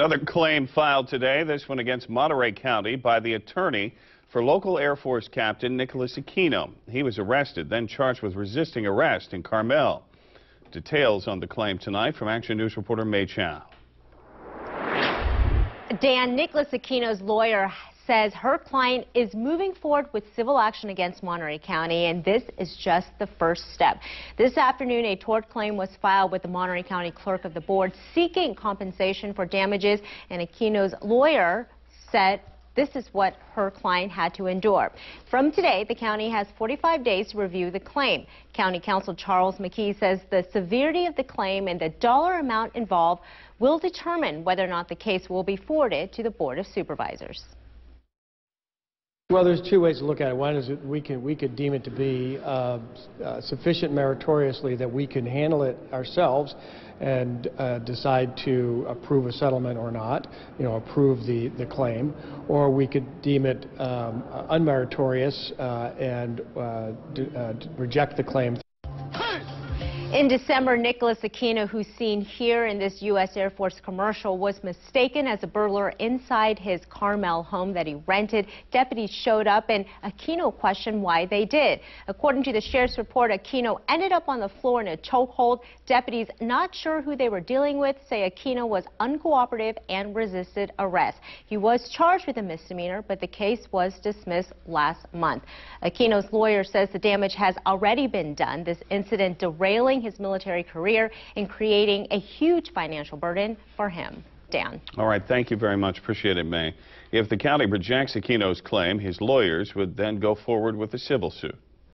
Another claim filed today, this one against Monterey County by the attorney for local Air Force Captain Nicholas Aquino. He was arrested, then charged with resisting arrest in Carmel. Details on the claim tonight from Action News reporter May Chow. Dan, Nicholas Aquino's lawyer says her client is moving forward with civil action against Monterey County, and this is just the first step. This afternoon, a tort claim was filed with the Monterey County Clerk of the Board seeking compensation for damages, and Aquino's lawyer said this is what her client had to endure. From today, the county has 45 days to review the claim. County Counsel Charles McKee says the severity of the claim and the dollar amount involved will determine whether or not the case will be forwarded to the Board of Supervisors. Well, there's two ways to look at it. One is that we could deem it to be sufficient meritoriously that we can handle it ourselves and decide to approve a settlement or not, approve the claim, or we could deem it unmeritorious and reject the claim. In December, Nicholas Aquino, who's seen here in this U.S. Air Force commercial, was mistaken as a burglar inside his Carmel home that he rented. Deputies showed up, and Aquino questioned why they did. According to the sheriff's report, Aquino ended up on the floor in a chokehold. Deputies, not sure who they were dealing with, say Aquino was uncooperative and resisted arrest. He was charged with a misdemeanor, but the case was dismissed last month. Aquino's lawyer says the damage has already been done. This incident derailing his military career and creating a huge financial burden for him. Dan. All right, thank you very much. Appreciate it, May. If the county rejects Aquino's claim, his lawyers would then go forward with a civil suit.